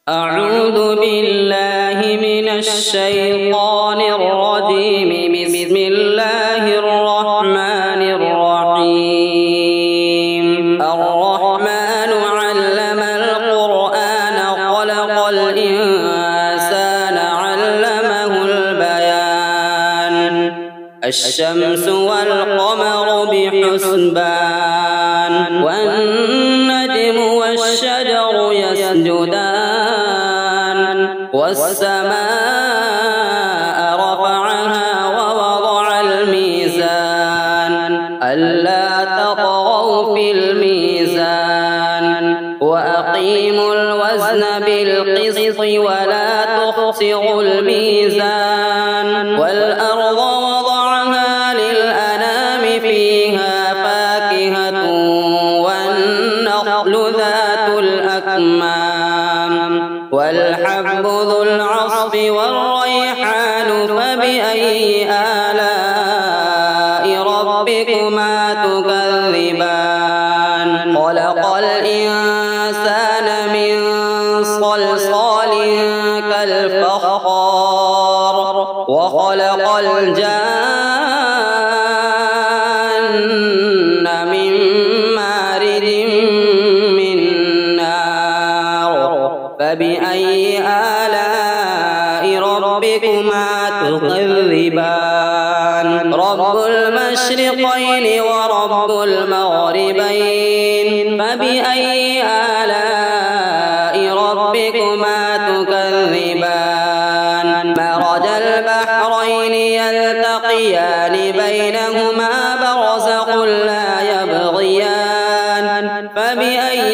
أعوذ بالله من الشيطان الرجيم. بسم الله الرحمن الرحيم. الرحمن علم القرآن خلق الإنسان علمه البيان. الشمس والقمر بحسبان والنجم والشجر يسجدان والسماء رفعها ووضع الميزان ألا تطغوا في الميزان وأقيموا الوزن بالقسط ولا تخسروا الميزان والأرض وضعها للأنام فيها فاكهة والنخل ذات الأكمام والحب ذو العصف والريحان فبأي آلاء ربكما تكذبان. خلق الإنسان من صلصال كالفخار وخلق الجان من مارد من نار فبأي آلاء ربكما تكذبان. رب المشرقين ورب المغربين فبأي آلاء ربكما تكذبان. مرج البحرين يلتقيان بينهما برزخ لا يبغيان فبأي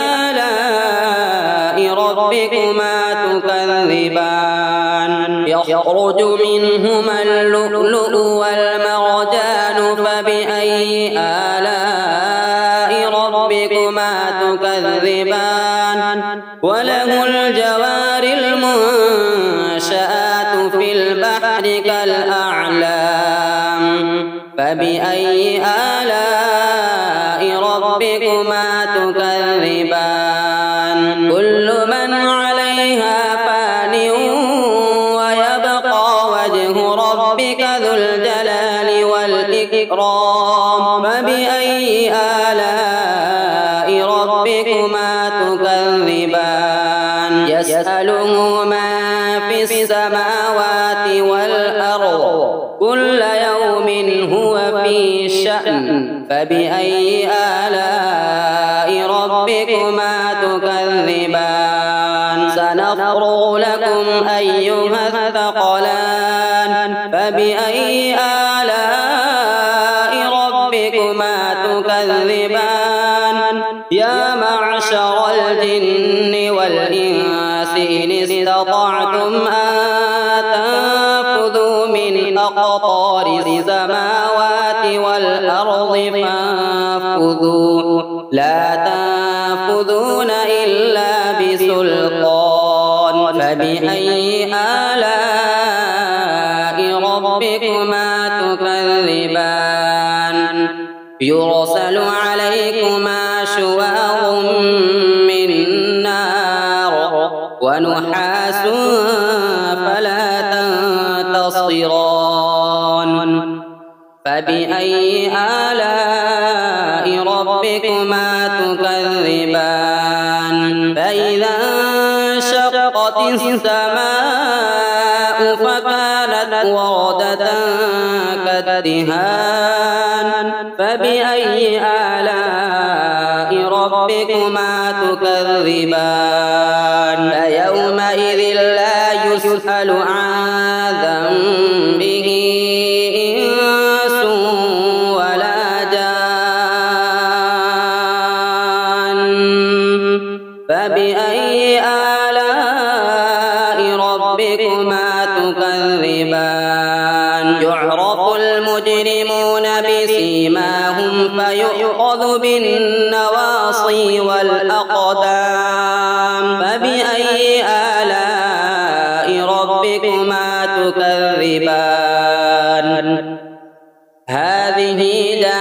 آلاء ربكما تكذبان. يخرج منهما اللؤلؤ والمرجان فبأي آلاء ربكما تكذبان. وله الجوار المنشآت في البحر كالأعلام فبأي آلاء ربكما تكذبان. كل من عليها فان ويبقى وجه ربك ذو الجلال والإكرام فبأي آلاء ربكما تكذبان. يسأله من في السماوات والأرض كل يوم هو في شأن فبأي آلاء ربكما تكذبان. سنفرغ لكم أيها الثقلان فبأي آلاء ربكما تكذبان. يا معشر الجن والإنس إن استطعتم أن تنفذوا من أقطار السماوات والأرض فانفذوا لا تنفذون إلا بسلطان فبأي آلاء ربكما تكذبان. يرسل عليكما شواظ من نار ونحاس فلا تنتصران فبأي آلاء ربكما تكذبان. فإذا انشقت السماء فكانت وردة كالدهان فبأي آلاء ربكما تكذبان. فيومئذ لا يسأل عن ذنبه إنس ولا جان فبأي آلاء ربكما تكذبان. يعرف المجرمون بسيماهم فيؤخذ بالنواصي والأقدام فبأي آلاء ربكما تكذبان. هذه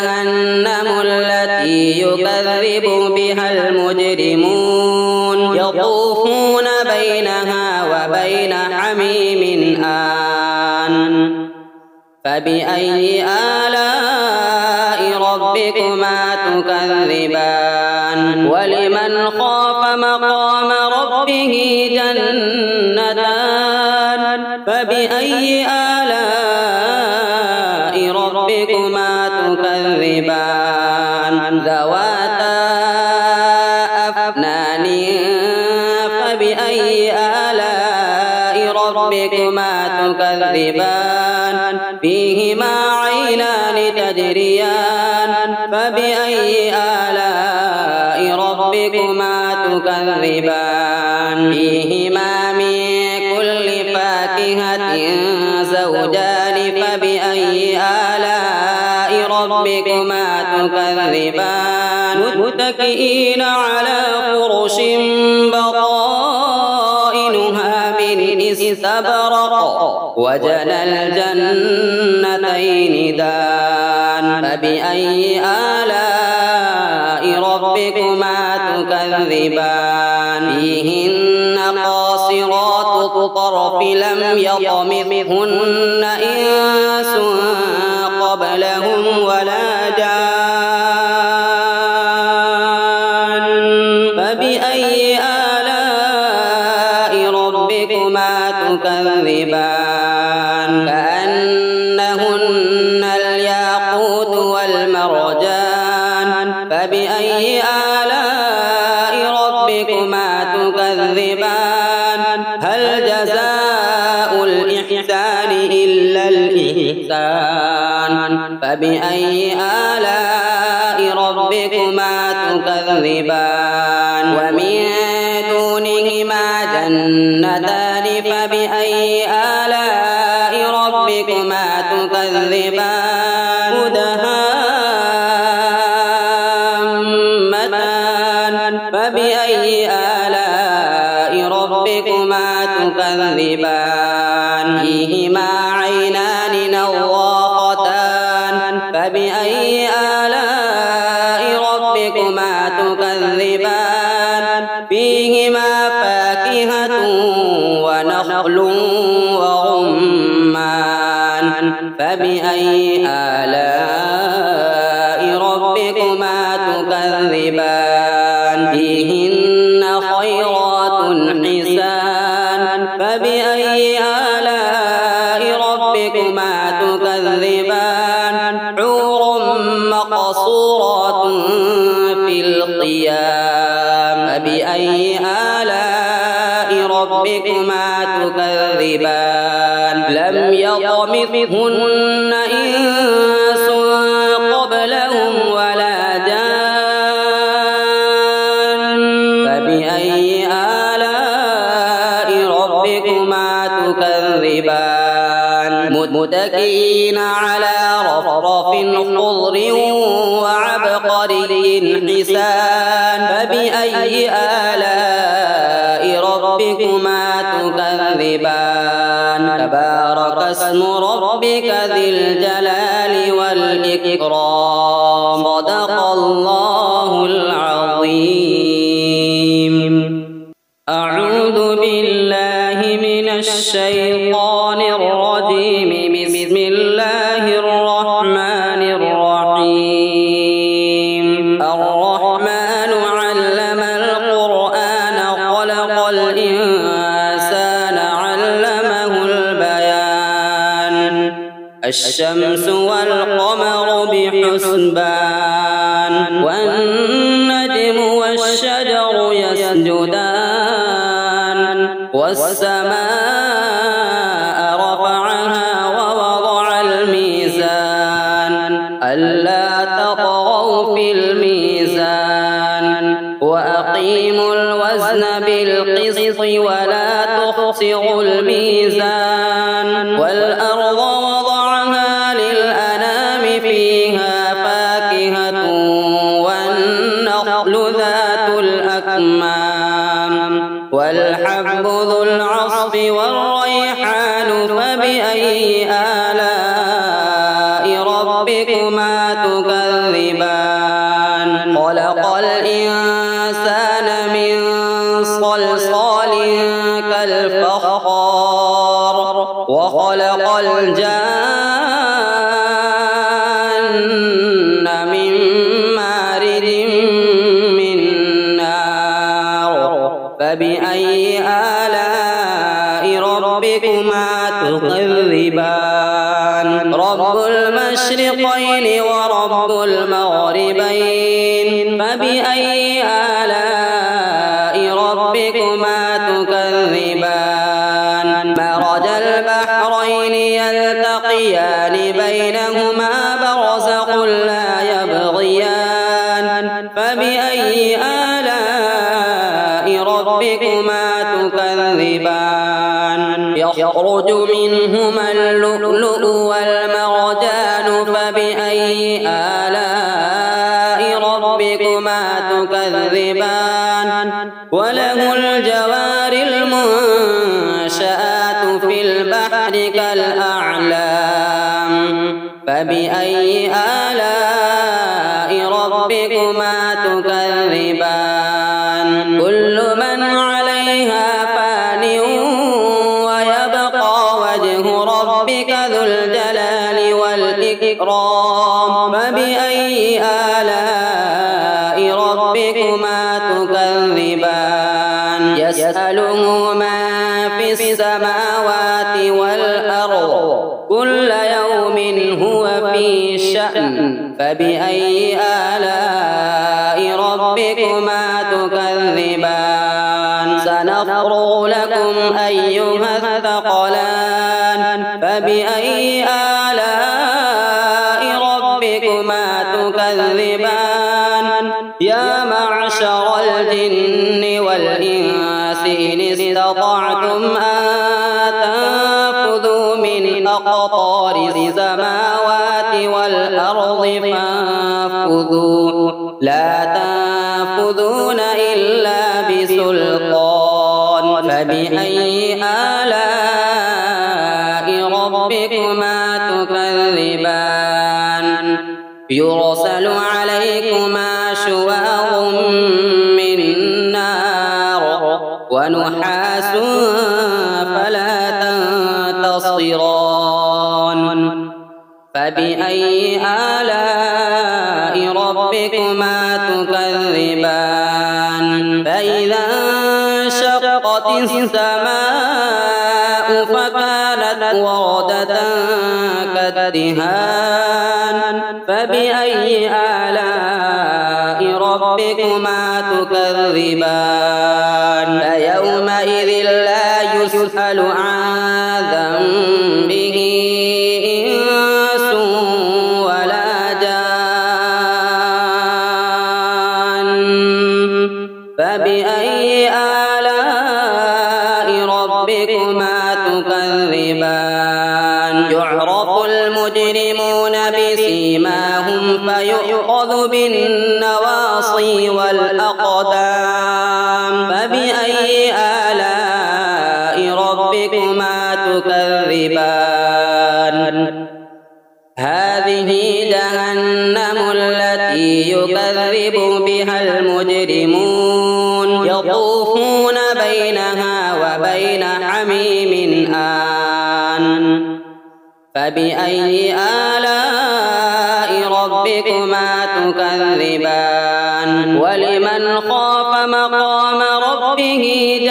جهنم التي يكذب بها المجرمون يطوفون بينها وبين حميم آن فبأي آلاء ربكما تكذبان ولمن خاف مقام ربه جنتان فبأي آلاء ربكما تكذبان ذواتا أفنان فبأي آلاء ربكما تكذبان فيهما عينان تجريان فبأي آلاء ربكما تكذبان فيهما من كل فاكهة زوجان فبأي آلاء ربكما تكذبان متكئين على فرش بطائنها من استبرق وجنى الجنتين دان فبأي آلاء ربكما تكذبان فيهن قاصرات الطرف لم يطمثهن إنس قبلهم ولا جان فبأي آلاء ربكما تكذبان كأنهن الياقوت والمرجان فبأي آلاء ربكما تكذبان هل جزاء الإحسان إلا الإحسان فبأي آلاء ربكما تكذبان ومن دونهما جنتان فبأي آلاء ربكما تكذبان مدهامتان فبأي آلاء ربكما تكذبان فيهما عينان نضاختان فبأي آلاء ربكما تكذبان فيهما فاكهة ونخل ورمان فبأي آلاء ربكما تكذبان فيهن خيرات حسان فبأي آلاء ربكما تكذبان حور مقصورات في الخيام فبأي آلاء ربكما تكذبان لم يطمثهن إنس قبلهم ولا جان فبأي آلاء ربكما تكذبان متكئين على رفرف خضر وعبقري حسان فبأي آلاء ربكما تكذبان تبارك اسم ربك ذي الجلال والإكرام صدق الله العظيم أعوذ بالله من الشيطان الرجيم بسم الله الرحمن الرحيم الرحمن علم القرآن خلق الإنسان علمه البيان الشمس والقمر بحسبان والنجم والشجر يسجدان والسماء رفعها ووضع الميزان ألا تطغوا في الميزان وأقيموا الوزن بالقسط ولا تخسروا الميزان والأرض وضعها للأنام فيها فاكهة والنخل ذات الأكمام والحب ذو العصف والريحان فبأي آلاء ربكما تكذبان خلق الإنسان من صلصال صلصال كالفخار وخلق الجان من مارد من نار فبأي آلاء ربكما تكذبان رب المشرقين ورب المغربين فبأي آلاء ربكما تكذبان مرج البحرين يلتقيان بينهما برزخ لا يبغيان فبأي آلاء ربكما تكذبان يخرج منهما اللؤلؤ والمرجان فبأي آلاء ربكما تكذبان وله الجوار المنشآت في البحر كالأعلام فبأي آلاء ربكما تكذبان كل من عليها فان ويبقى وجه ربك ذو الجلال والإكرام فبأي آلاء ربكما تكذبان يسأله من في السماوات والأرض كل يوم هو في شأن فبأي آلاء ربكما تكذبان سنفرغ لكم أيها الثقلان فبأي آلاء ربكما تكذبان يا معشر الجن والإنس إن استطعتم أن تنفذوا من أقطار السماوات والأرض فانفذوا لا تنفذون إلا بسلطان فبأي آلاء ربكما تكذبان يرسل عليكما شواظ من نار ونحاس فلا تنتصران فبأي آلاء ربكما تكذبان فإذا انشقت السماء فكانت وردة كالدهان فبأي آلاء ربكما تكذبان فيومئذ لا يسأل عن ذنبه إنس ولا جان فبأي آلاء ربكما تكذبان يعرف المجرمون بسيماهم فيؤخذ بالنواصي والأقدام فبأي آلاء ربكما تكذبان هذه جهنم التي يكذب بها المجرمون يطوفون بينها وبين حميم آن فبأي آلاء ربكما تكذبان ولمن خاف مقام ربه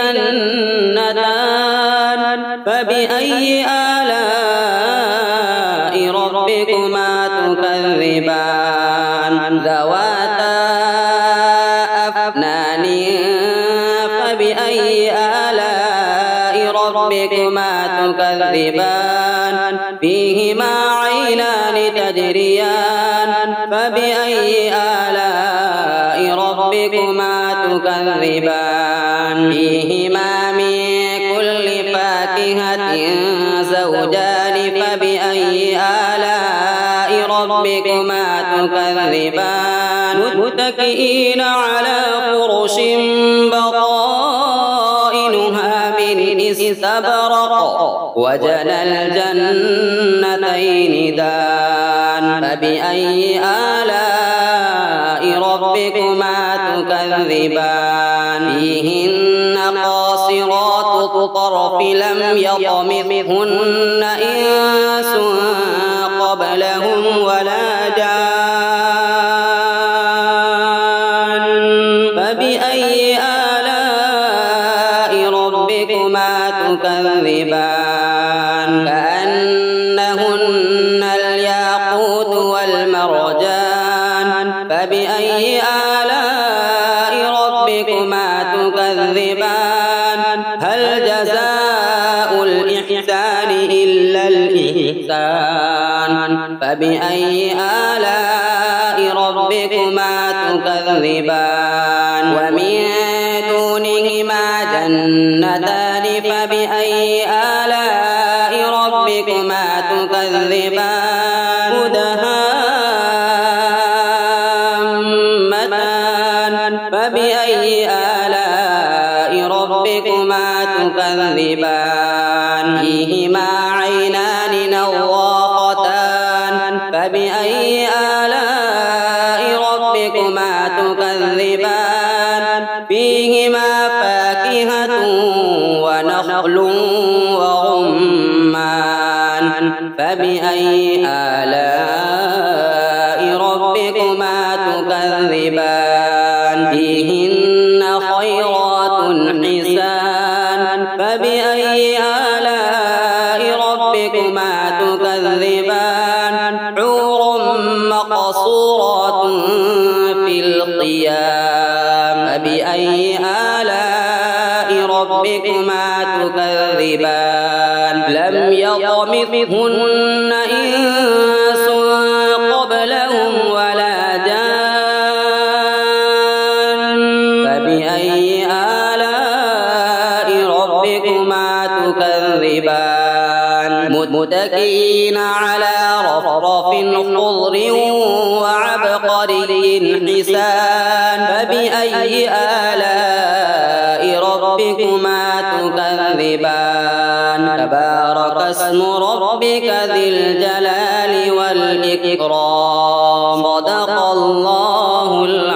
جنتان فبأي آلاء ربكما تكذبان ذواتا أفنان فبأي آلاء ربكما تكذبان فيهما عينان تجريان فبأي آلاء ربكما تكذبان فيهما من كل فاكهة زوجان فبأي آلاء ربكما تكذبان متكئين على فرش بطائنها من استبرق وجنى الجنتين دان فبأي آلاء ربكما تكذبان فيهن قاصرات الطرف لم يطمثهن إنس قبلهم ولا جان فبأي آلاء ربكما تكذبان كأنهن الياقوت والمرجان فبأي آلاء ربكما تكذبان هل جزاء الإحسان إلا الإحسان فبأي آلاء ربكما تكذبان ومن دونهما جنتان فبأي آلاء ربكما تكذبان مدهامتان فبأي آلاء ربكما تكذبان فيهما عينان نضاختان فبأي آلاء ربكما تكذبان فيهما فاكهة ونخل ورمان فبأي آلاء ربكما تكذبان فيهن خيرات حسان فبأي آلاء ربكما تكذبان حور مقصورات في الخيام فبأي آلاء ربكما تكذبان لم يطمثهن إنس قبلهم ولا جان فبأي آلاء ربكما تكذبان متكئين على رفرف خضر وعبقري حسان فبأي آلاء ربكما تكذبان تبارك اسم ربك ذي الجلال والإكرام صدق الله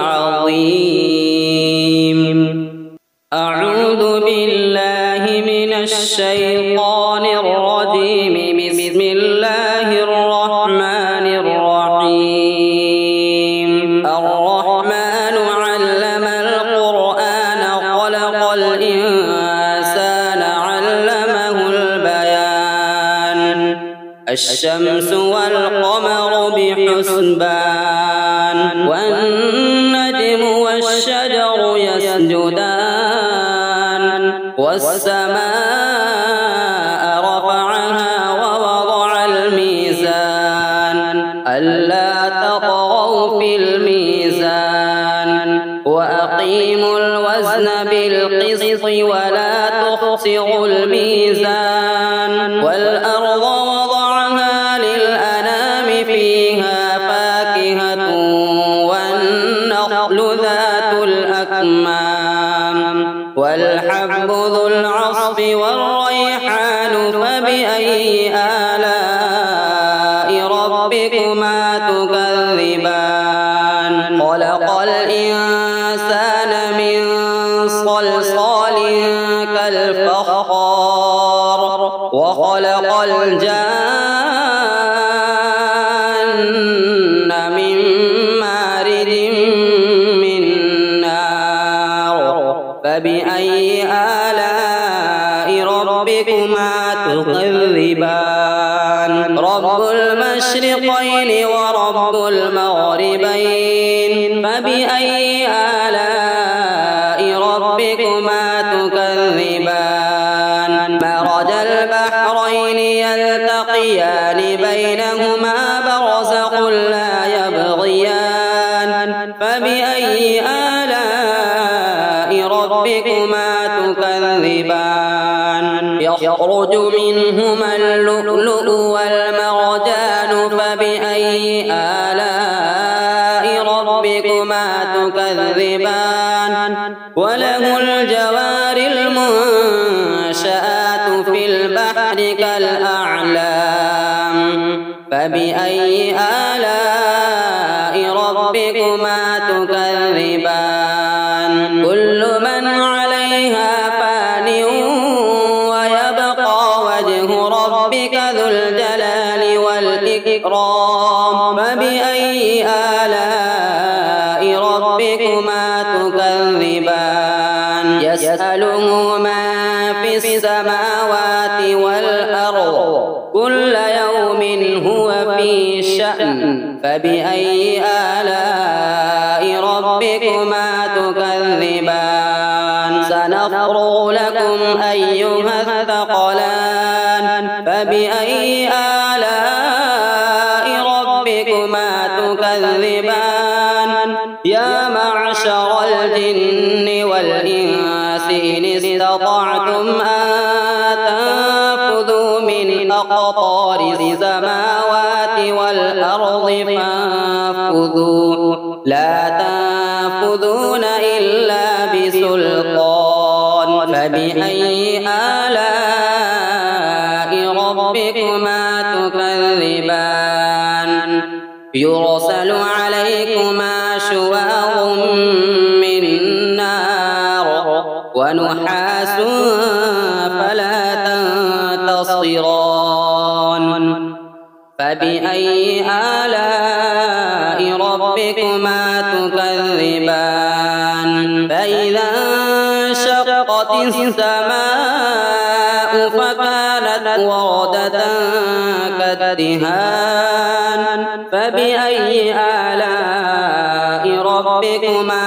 العظيم أعوذ بالله من الشيطان الرجيم بسم الله الرحمن الرحيم الرحمن علم القرآن خلق الإنسان علمه البيان الشمس والقمر بحسبان والنجم والشجر يسجدان والسماء رفعها ووضع الميزان ألا تطغوا في الميزان وأقيموا الوزن بالقسط ولا تخسروا الميزان والأرض وضعها للأنام فيها فاكهة والنخل ذات الأكمام والحب ذو العصف والريحان فبأي آلاء ربكما تكذبان خلق الإنسان من صلصال كالفخار وخلق الجان من مارد من نار فبأي آلاء ربكما تكذبان رب المشرقين ورب المغربين فبأي آلاء ربكما تكذبان مرج البحرين يلتقيان بينهما برزخ لا يبغيان فبأي آلاء ربكما تكذبان يخرج منهما اللؤلؤ والمرجان فبأي آلاء ربكما تكذبان وله الجوار المنشآت في البحر كالأعلام فبأي آلاء ربكما تكذبان كل من عليها والإكرام فبأي آلاء ربكما تكذبان يسأله من في السماوات والأرض كل يوم هو في شأن فبأي آلاء ربكما تكذبان سنفرغ لكم أيها الثقلان فبأي آلاء ربكما تكذبان يا معشر الجن والإنس إن استطعتم أن تنفذوا من أقطار السماوات والأرض فانفذوا لا تنفذون إلا بسلطان فبأي آلاء ربكما تكذبان يرسل عليكما شواظ من نار ونحاس فلا تنتصران فبأي آلاء ربكما تكذبان فإذا انشقت السماء فكانت وردة كالدهان فبأي آلاء ربكما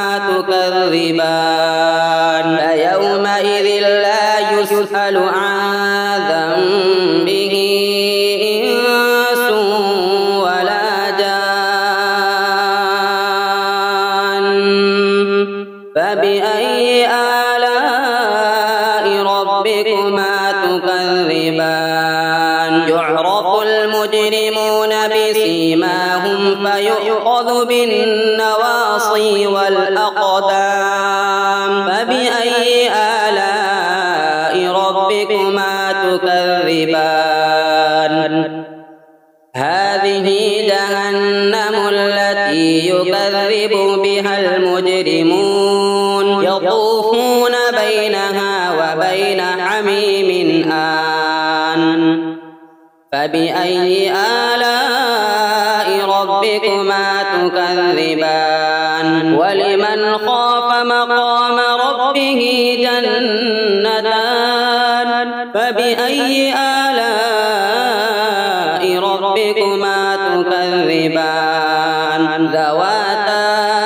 تكذبان فيومئذ لا يسأل عن ذنبه إنس ولا جان فبأي آلاء ربكما تكذبان يعرف المجرمون بسيماهم فيؤخذ بالنواصي والأقدام فبأي آلاء ربكما تكذبان هذه جهنم التي يكذب بها المجرمون يطوفون بينها وبين حميم آن فبأي آلاء ربكما تكذبان ولمن خاف مقام ربه جنتان فبأي آلاء ربكما تكذبان ذواتا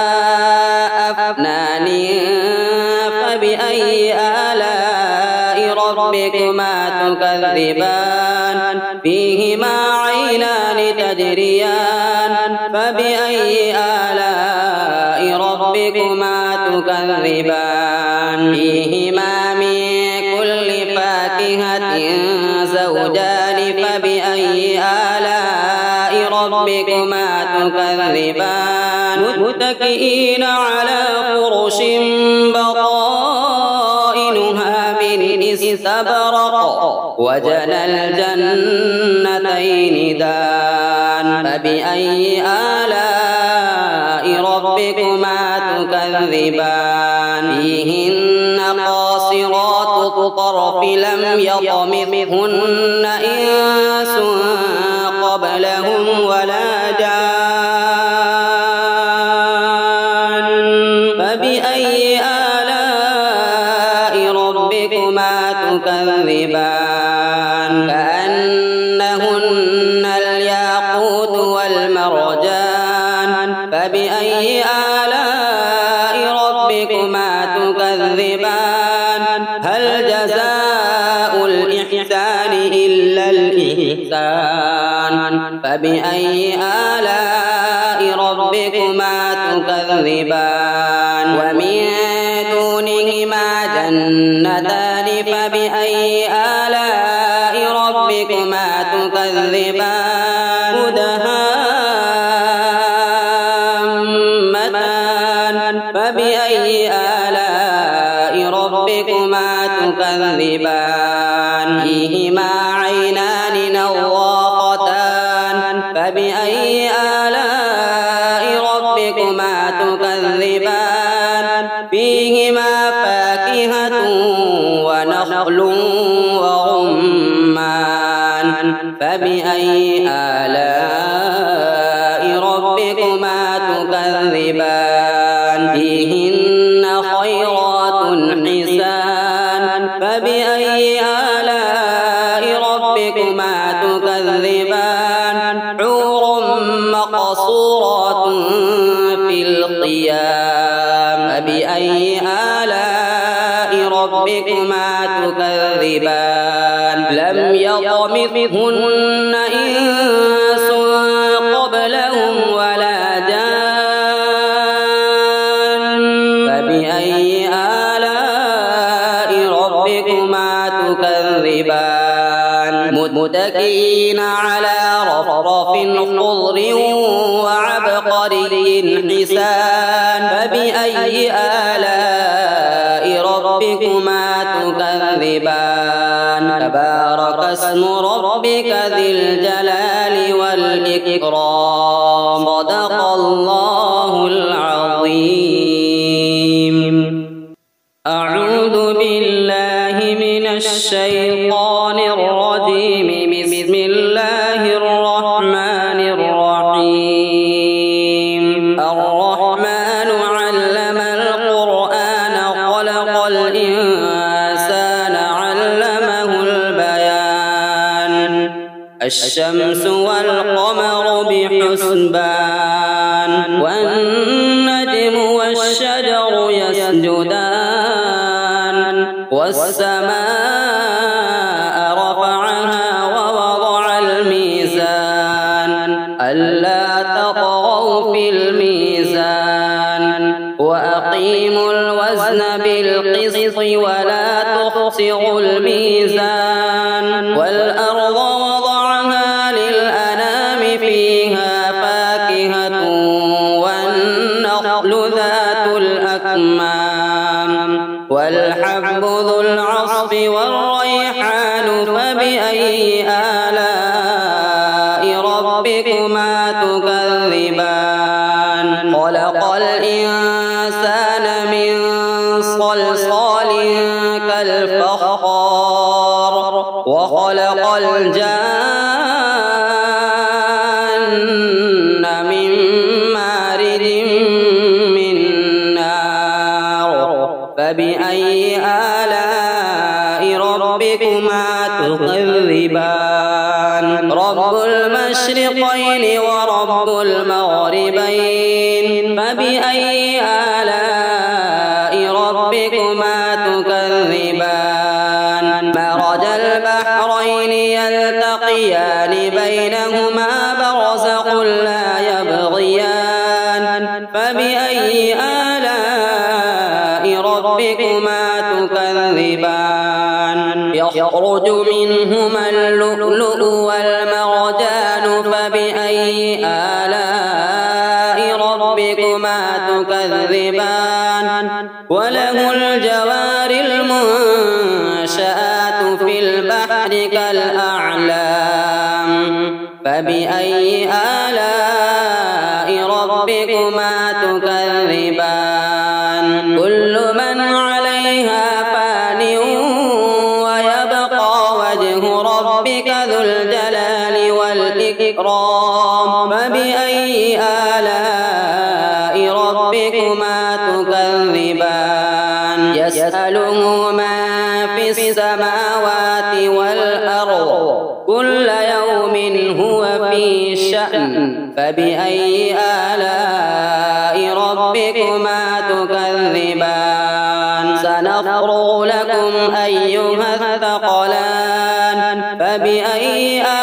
أفنان فبأي آلاء ربكما تكذبان فيهما عينان تجريان فبأي آلاء ربكما تكذبان فيهما من كل فاكهة زوجان فبأي آلاء ربكما تكذبان متكئين على فرش بطائنها من استبرق وجنى الجنتين دان فبأي آلاء ربكما تكذبان فيهن قاصرات الطرف لم يطمثهن إنس قبلهم ولا جان فبأي آلاء ربكما تكذبان كأنهن الياقوت والمرجان فبأي آلاء ربكما تكذبان هل جزاء الإحسان إلا الإحسان فبأي آلاء ربكما تكذبان ومن دونهما جنتان فبأي آلاء ربكما تكذبان مدهامتان فبأي آلاء ربكما تكذبان فيهما عينان نضاختان فبأي آلاء ربكما تكذبان فيهما فاكهة ونخل ورمان فبأي آلاء ربكما تكذبان فيهن خيرات حسان فبأي آلاء ربكما تكذبان حور مقصورات في الخيام فبأي آلاء ربكما تكذبان لم يطمثهن إنس قبلهم ولا جان فبأي آلاء ربكما تكذبان متكئين على رفرف خضر وعبقري حسان فبأي آلاء ربكما تكذبان تبارك اسم ربك ذي الجلال والإكرام صدق الله العظيم. أعوذ بالله من الشيطان الرجيم. بسم الله الرحمن الرحيم. الرحمن علم القرآن خلق الإنسان علمه البيان الشمس والقمر بحسبان والنجم والشجر يسجدان والسماء رفعها ووضع الميزان ألا تطغوا في الميزان وأقيموا الوزن بالقسط ولا تخسروا الميزان والأرض وضعها للأنام فيها فاكهة والنخل ذات الأكمام والحب ذو العصف والريحان فبأي آلاء ربكما تكذبان خلق الإنسان من صلصال كالفخار وخلق الجان من مارد من نار فبأي آلاء ربكما تكذبان رب المشرقين ورب المغربين فبأي آلاء ربكما تكذبان مرج البحرين يلتقيان بينهما برزخ لا يبغيان فبأي آلاء ربكما تكذبان يخرج منهما اللؤلؤ والمرجان فبأي آلاء ربكما تكذبان وله الجوار المنشآت في البحر كالأعلام فبأي آلاء ربكما تكذبان كل من عليها فان ويبقى وجه ربك ذو الجلال والإكرام فبأي آلاء ربكما تكذبان يسأله من في السماوات والأرض كل يوم هو في شأن فبأي آلاء ربكما تكذبان سنفرغ لكم أيها الثقلان فبأي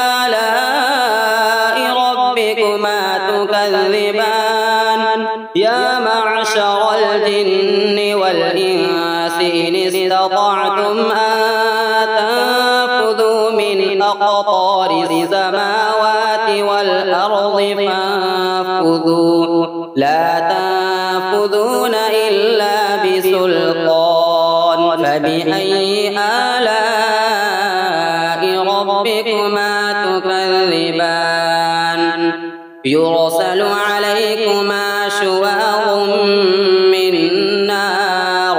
آلاء ربكما تكذبان يا معشر الجن والإنس إن استطعتم أن تنفذوا من أقطار السماوات والأرض فانفذوا لا تنفذون إلا بسلطان فبأي آلاء ربكما تكذبان يرسل عليكما شواظ من نار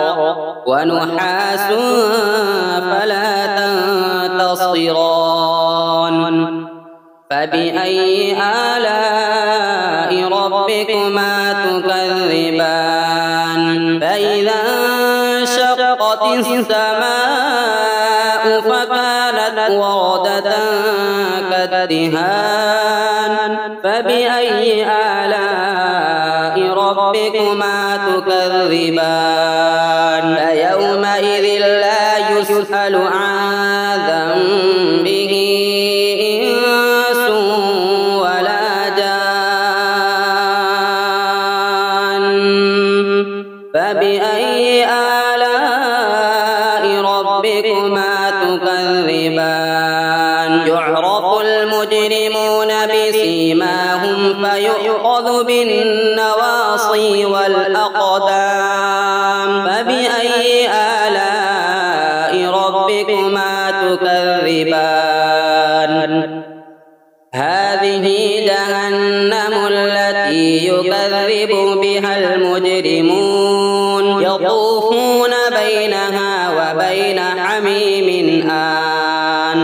ونحاس فلا تنتصران فبأي آلاء ربكما تكذبان فإذا انشقت السماء فكانت وردة كالدهان فبأي آلاء ربكما تكذبان فيومئذ لا يسأل عن ذنبه إنس ولا جان فبأي آلاء ربكما تكذبان يعرف المجرمون بسيماهم فيؤخذ بالنواصي والأقدام فبأي آلاء ربكما تكذبان هذه جهنم التي يكذب بها المجرمون يطوفون بينها وبين حميم آن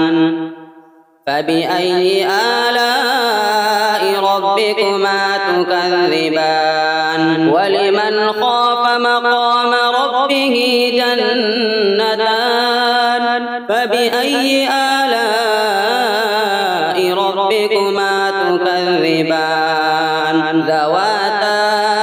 فبأي آلاء ربكما تكذبان ولمن خاف مقام ربه جنتان فبأي آلاء ربكما تكذبان ذواتا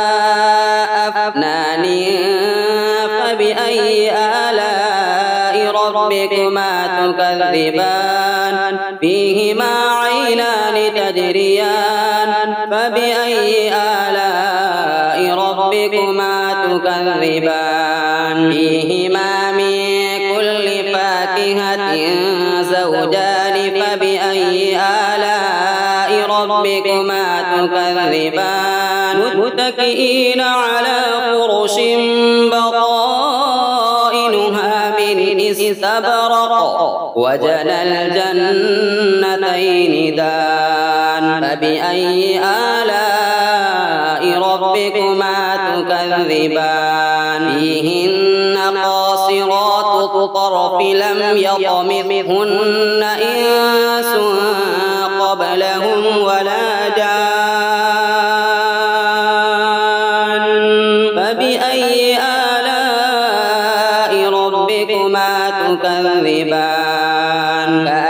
أفنان فبأي آلاء ربكما تكذبان فيهما عينان تجريان فبأي آلاء ربكما تكذبان فيهما من كل فاكهة زوجان فبأي آلاء ربكما تكذبان متكئين على فرش بطائنها من استبرق وجنى الجنتين دان فبأي آلاء ربكما تكذبان فيهن قاصرات الطرف لم يطمثهن إنس قبلهم ولا جان فبأي آلاء ربكما تكذبان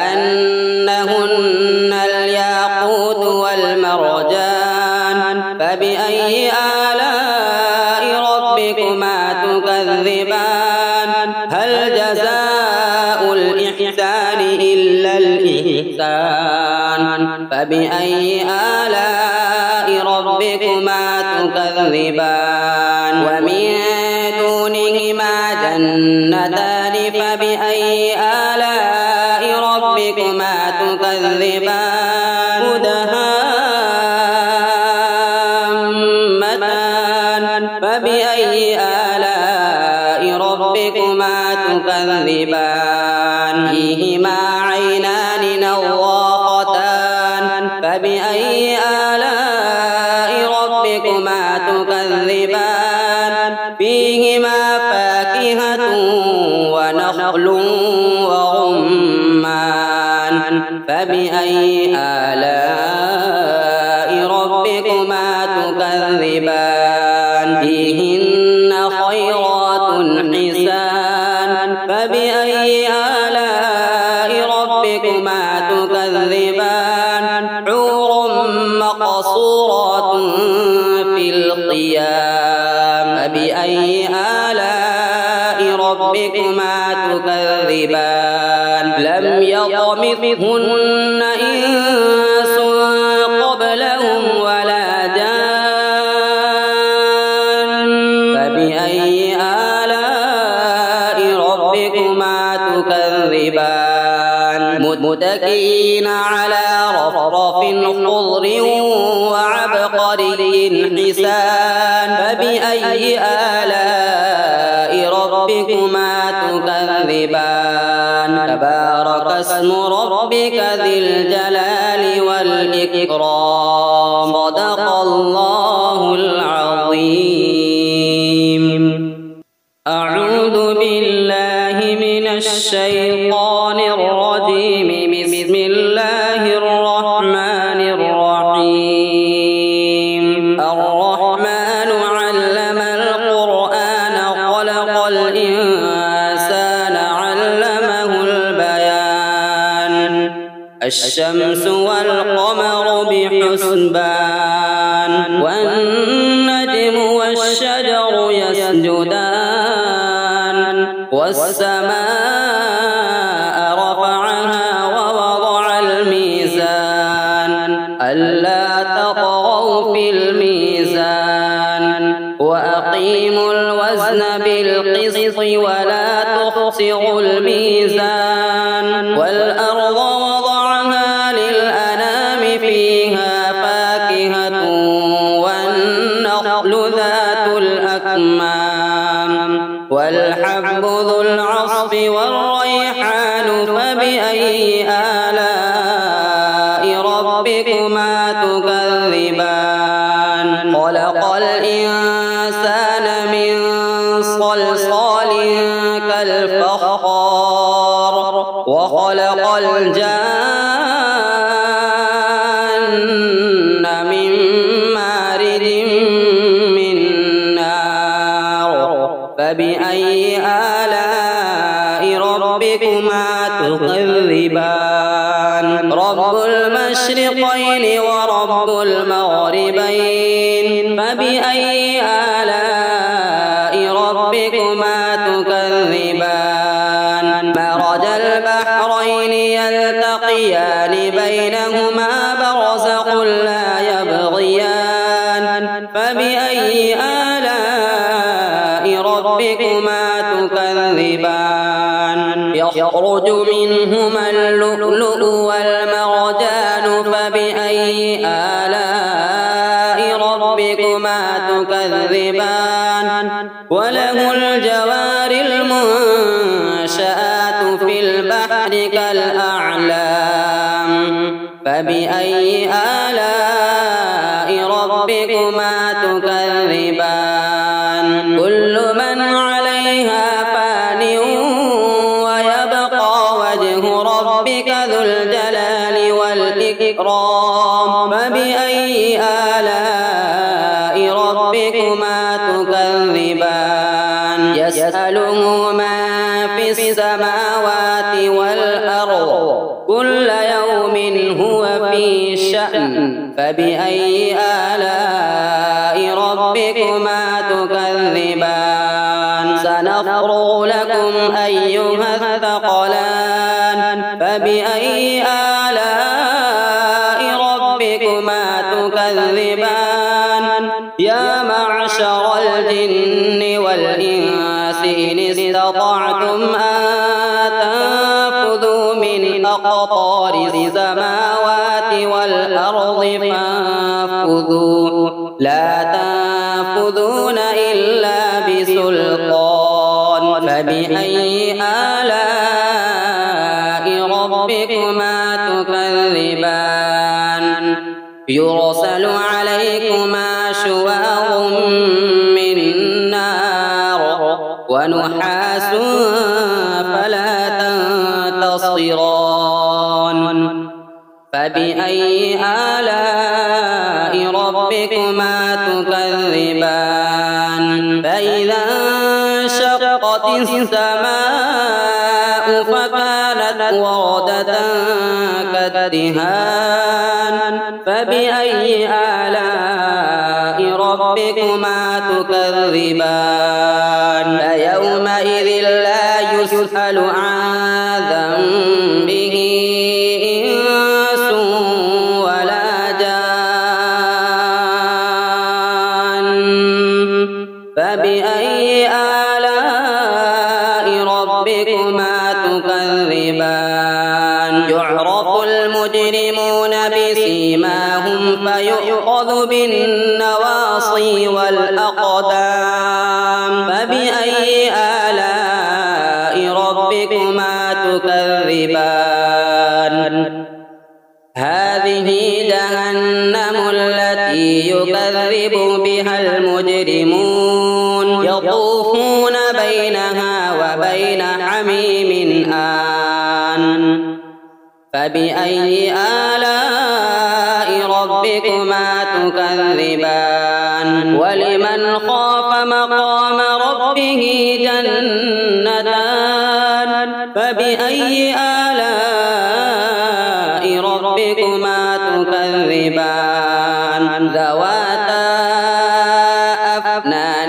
كأنهن الياقوت والمرجان فبأي آلاء ربكما تكذبان هل جزاء الإحسان إلا الإحسان فبأي آلاء ربكما تكذبان ومن دونهما جنتان فبأي آلاء ربكما تكذبان مدهامتان فبأي آلاء ربكما تكذبان فيهما عينان نضاختان فبأي آلاء ربكما تكذبان فيهما فاكهة ونخل ورمان فبأي آلاء ربكما تكذبان فيهن خيرات حسان فبأي آلاء ربكما تكذبان حور مقصورات في الخيام فبأي آلاء ربكما تكذبان لم يطمثهن إنس قبلهم ولا جان فبأي آلاء ربكما تكذبان متكئين على رفرف خضر وعبقري حسان فبأي آلاء ربكما تكذبان تبارك اسم ربك ذي الجلال والإكرام صدق الله العظيم أعوذ بالله من الشيطان الرجيم بسم الله الشمس والقمر بحسبان والنجم والشجر يسجدان والسماء رفعها ووضع الميزان ألا تطغوا في الميزان وأقيموا الوزن بالقسط ولا تخسروا الميزان والأرض وضعها للأنام فيها فاكهة والنخل ذات الأكمام والحب ذو العصف والريحان فبأي آلاء ربكما تكذبان خلق الإنسان من صلصال كالفخار وخلق الجان من مارد من نار فبأي آلاء ربكما تكذبان رب المشرقين ورب المغربين فبأي آلاء ربكما تكذبان مرج البحرين يلتقيان بينهما برزخ لا يبغيان فبأي آلاء ربكما تكذبان يخرج منهما اللؤلؤ والمرجان فبأي آلاء ربكما تكذبان وله الجوار المنشآت في البحر كالأعلام فبأي آلاء ربكما تكذبان كل من عليها فان ويبقى وجه ربك ذو الجلال والإكرام فبأي آلاء ربكما تكذبان يسأله من في السماوات والأرض كل يوم هو في شأن فبأي آلاء ربكما تكذبان سنفرغ لكم أيها الثقلان فبأي آلاء ربكما تكذبان يا معشر الجن والإنس إن استطعتم أن تنفذوا من أقطار السماوات والأرض فانفذوا لا تنفذون إلا بسلطان فبأي آلاء ربكما تكذبان يرسل عليكما شواظ من نار ونحاس فلا تنتصران فبأي آلاء ربكما تكذبان فإذا انشقت السماء فكانت وردة كالدهان فبأي آلاء ربكما تكذبان فيومئذ لا يسأل عن ذنبه إنس ولا جان فبأي آلاء ربكما تكذبان يعرف المجرمون بسيماهم فيؤخذ بالنواصي والأقدام فبأي آلاء ربكما تكذبان هذه جهنم التي يكذب بها المجرمون يطوفون بينها وبين حميم آن فبأي آلاء ربكما تكذبان ولمن خاف مقام ربه جنتان فبأي آلاء ربكما تكذبان ذواتا أفنان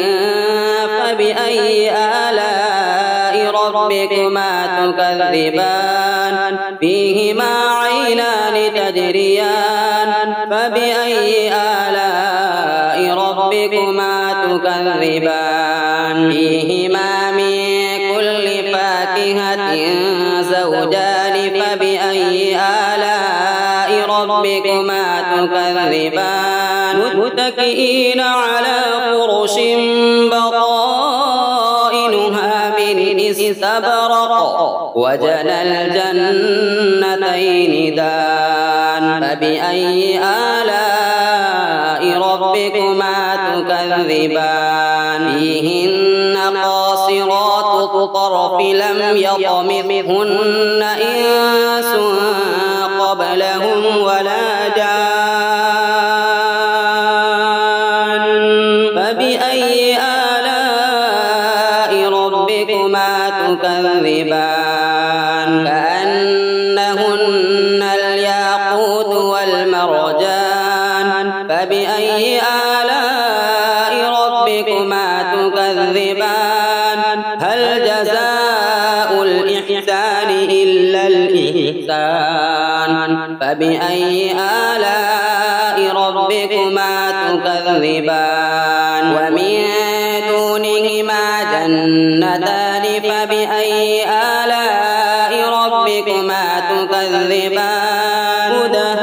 فبأي آلاء ربكما تكذبان فيهما عينان تجريان فبأي آلاء ربكما تكذبان فيهما من كل فاكهة زوجان فبأي آلاء ربكما تكذبان متكئين على فرش بطائنها من استبرق وجنى الجنتين دان فبأي آلاء ربكما تكذبان فيهن قاصرات الطرف لم يطمثهن إنس قبلهم ولا جان فبأي آلاء ربكما تكذبان كأنهن الياقوت والمرجان فبأي آلاء ربكما تكذبان هل جزاء الإحسان إلا الإحسان فبأي آلاء ربكما تكذبان ومن دونهما جنتان فبأي آلاء ربكما تكذبان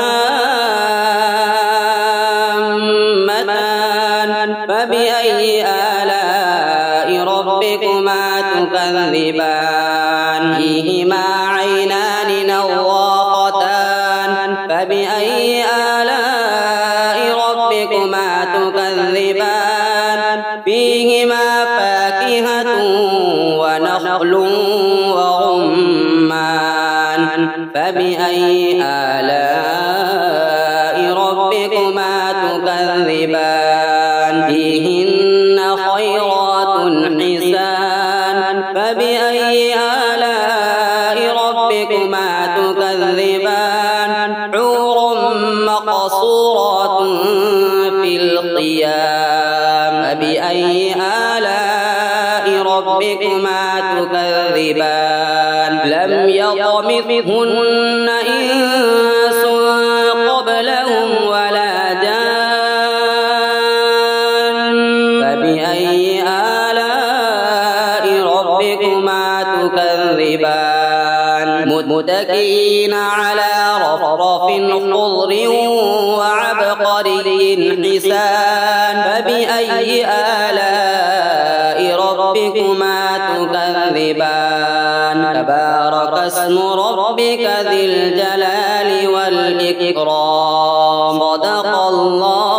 مدهامتان فبأي آلاء ربكما تكذبان فيهما عينان نضاختان فبأي آلاء ربكما تكذبان فيهما فاكهة ونخل ورمان فبأي آلاء ربكما تكذبان فيهن خيرات حسان فبأي آلاء ربكما تكذبان حور مقصورات في الخيام فبأي آلاء ربكما تكذبان لم يطمثهن إنس قبلهم ولا جان فبأي آلاء ربكما تكذبان متكئين على رفرف خضر وعبقري حسان فبأي آلاء ربكما تكذبان تبارك اسم ربك ذي الجلال والإكرام صدق الله